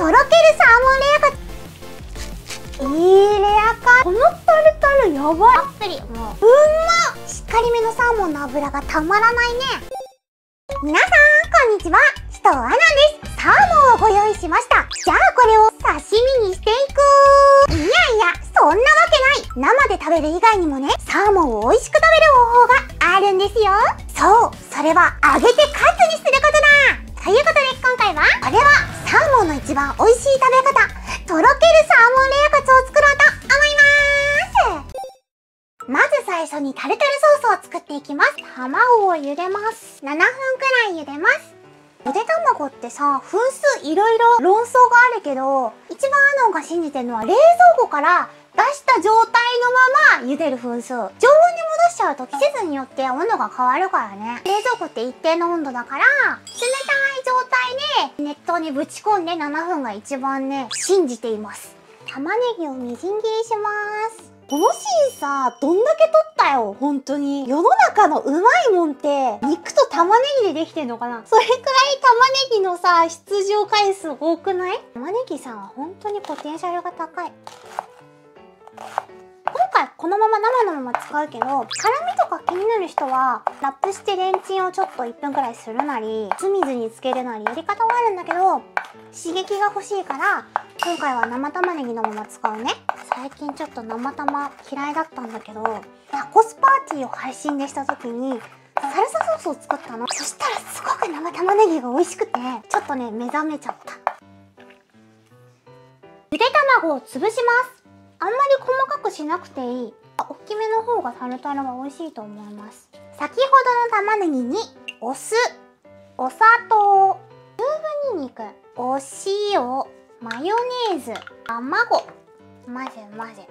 とろけるサーモンレアカツ。いいレアカツ。このタルタルやばい。たっぷり、もう。うんまっ。しっかりめのサーモンの脂がたまらないね。皆さん、こんにちは。紫藤アナです。サーモンをご用意しました。じゃあこれを刺身にしていく。いやいや、そんなわけない。生で食べる以外にもね、サーモンを美味しく食べる方法があるんですよ。そう、それは揚げてカツにすることだ。ということで今回は、これはサーモンの一番美味しい食べ方、とろけるサーモンレアカツを作ろうと思います。まず最初にタルタルソースを作っていきます。卵を茹でます。7分くらい茹でます。ゆで卵ってさ、分数いろいろ論争があるけど、一番アノンが信じてるのは冷蔵庫から出した状態のまま茹でる分数。常温に戻しちゃうと季節によって温度が変わるからね。冷蔵庫って一定の温度だから、冷たい状態で熱湯にぶち込んで7分が一番ね、信じています。玉ねぎをみじん切りします。このシーンさ、どんだけ取ったよ、本当に。世の中のうまいもんって、肉と玉ねぎでできてんのかな。それくらい玉ねぎのさ、出場回数多くない？玉ねぎさんは本当にポテンシャルが高い。今回このまま生のまま使うけど、辛みとか気になる人は、ラップしてレンチンをちょっと1分くらいするなり、酢水につけるなりやり方はあるんだけど、刺激が欲しいから、今回は生玉ねぎのまま使うね。最近ちょっと生玉嫌いだったんだけど、タコスパーティーを配信でした時に、サルサソースを作ったの。そしたらすごく生玉ねぎが美味しくて、ちょっとね、目覚めちゃった。ゆで卵を潰します。あんまり細かくしなくていい。大きめの方がタルタルは美味しいと思います。先ほどの玉ねぎに、お酢、お砂糖、チューブニンニク、お塩、マヨネーズ、卵、混ぜ混ぜ。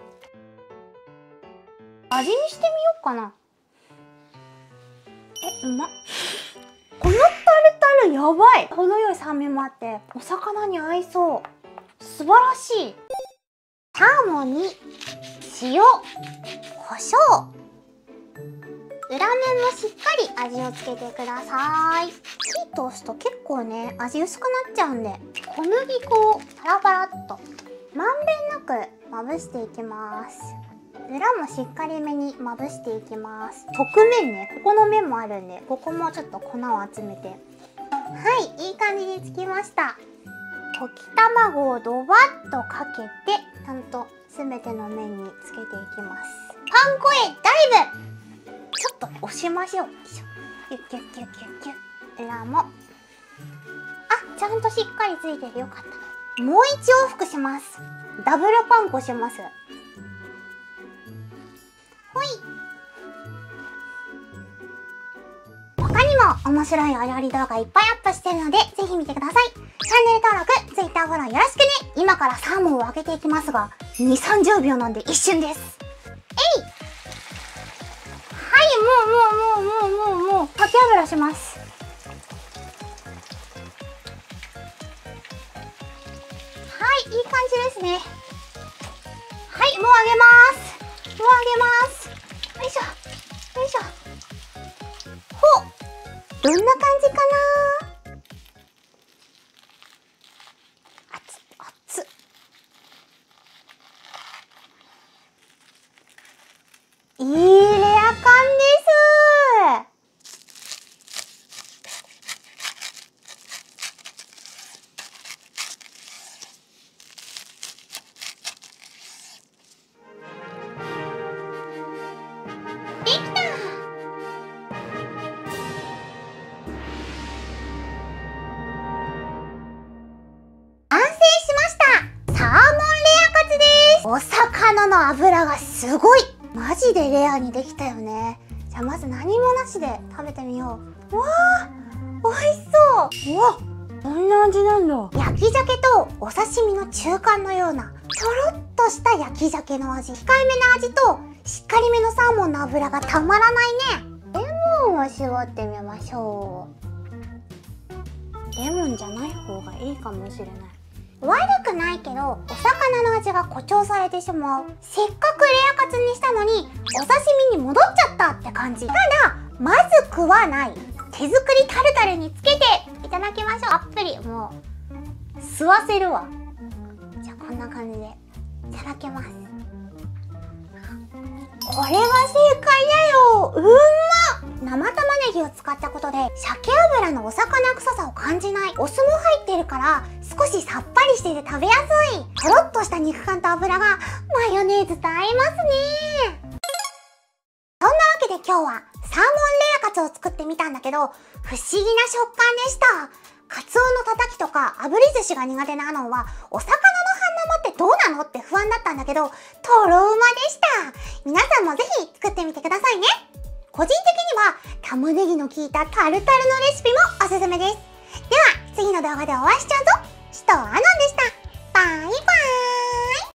味見してみようかな。うまっ。このタルタルやばい。程よい酸味もあって、お魚に合いそう。素晴らしい。サーモンに塩、胡椒。裏面もしっかり味をつけてください。火通すと結構ね、味薄くなっちゃうんで、小麦粉をパラパラっとまんべんなくまぶしていきます。裏もしっかりめにまぶしていきます。側面ね、ここの面もあるんで、ここもちょっと粉を集めて。はい、いい感じにつきました。溶き卵をドバッとかけて、ちゃんと全ての面につけていきます。パン粉へダイブ。ちょっと押しましょう。キュッキュッキュッキュッキュッ。裏も。あ、ちゃんとしっかりついててよかった。もう一往復します。ダブルパン粉します。ほい。他にも面白いお料理動画いっぱいアップしてるので、ぜひ見てください。チャンネル登録、Twitter フォローよろしくね。今からサーモンを揚げていきますが、2、30秒なんで一瞬です。えい。はい、もう、かけ油します。はい、いい感じですね。はい、もう揚げます。もう揚げます。よいしょ、よいしょ。ほっ、どんな感じかな。熱っ。いいレア感です。できた。完成しました。サーモンレアカツです。お魚の脂がすごい。マジでレアにできたよね。じゃあまず何もなしで食べてみよう。うわー、美味しそう。うわ、どんな味なんだ。焼き鮭とお刺身の中間のようなちょろっとした焼き鮭の味。控えめな味としっかりめのサーモンの脂がたまらないね。レモンを絞ってみましょう。レモンじゃない方がいいかもしれない。悪くないけど、お魚の味が誇張されてしまう。せっかくレアカツにしたのに、お刺身に戻っちゃったって感じ。ただ、まずくはない。手作りタルタルにつけていただきましょう。たっぷり、もう、吸わせるわ。 感じでいただきます。これが正解だよ。うんまっ。生玉ねぎを使ったことで鮭油のお魚臭さを感じない。お酢も入ってるから少しさっぱりしてて食べやすい。とろっとした肉感と油がマヨネーズと合いますね。そんなわけで今日はサーモンレアカツを作ってみたんだけど、不思議な食感でした。カツオのたたきとか炙り寿司が苦手なアノンはお魚の半生ってどうなのって不安だったんだけど、とろうまでした。皆さんもぜひ作ってみてくださいね。個人的には玉ねぎの効いたタルタルのレシピもおすすめです。では次の動画でお会いしちゃうぞ。首藤アノンでした。バイバイ。